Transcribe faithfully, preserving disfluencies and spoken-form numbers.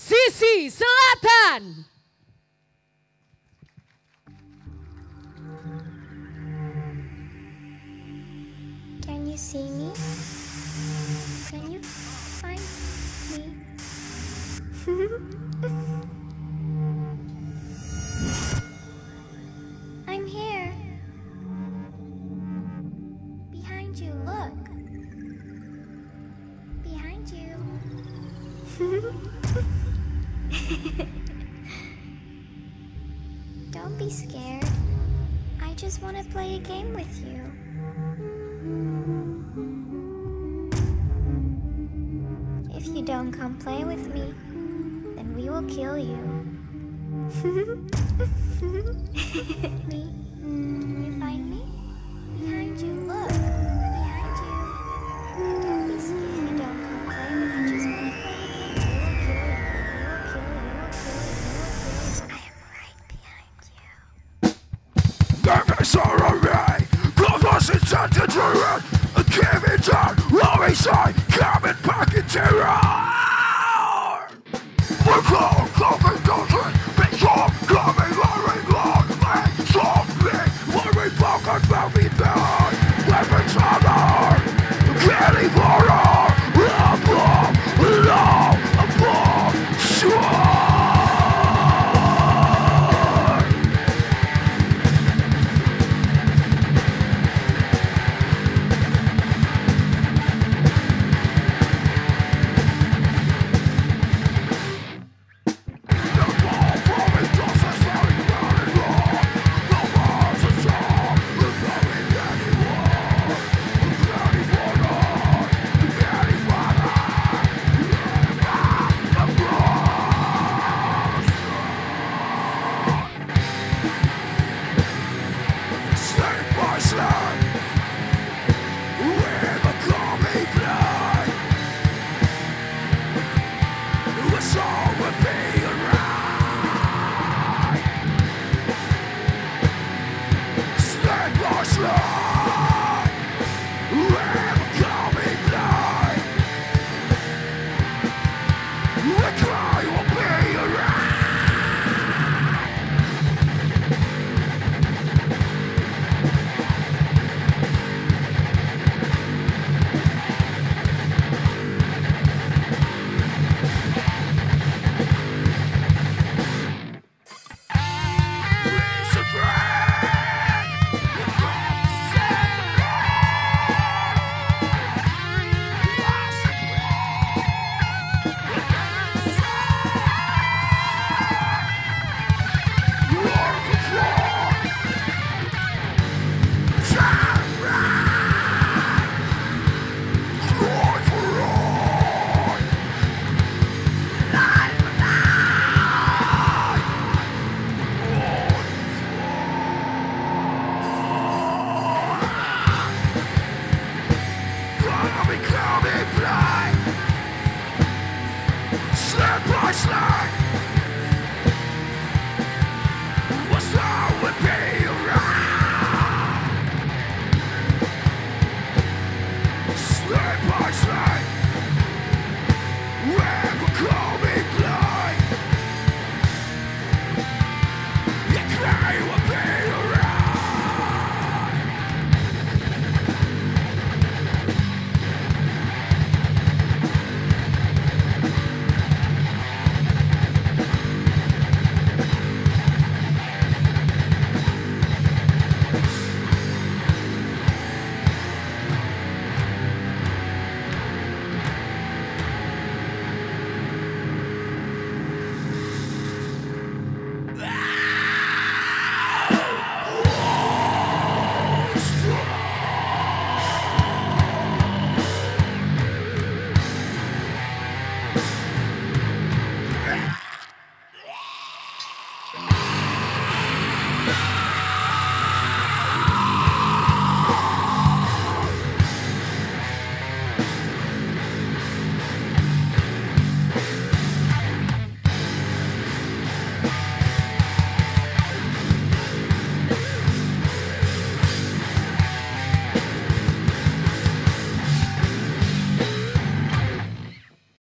sisi selatan. Can you see me? Can you find me? I'm here. Behind you, look. Behind you. Don't be scared. I just want to play a game with you. If you don't come play with me, then we will kill you. Me? Can you find me? Behind you, look. Behind you. Don't be scared. If you don't come play with me, just want to play a game. We will kill you. We will kill you. We will kill you. We will kill you. I am right behind you. Never sorrow me, cause was intended to run. I came in down, rolling side, coming back into roar. We're cold, coming, coming, big storm, coming, roaring, long, and softly, worrying, fucking, about me down. Weapons on our, getting for our, a bomb, no, a bomb, sure. Slap by slap!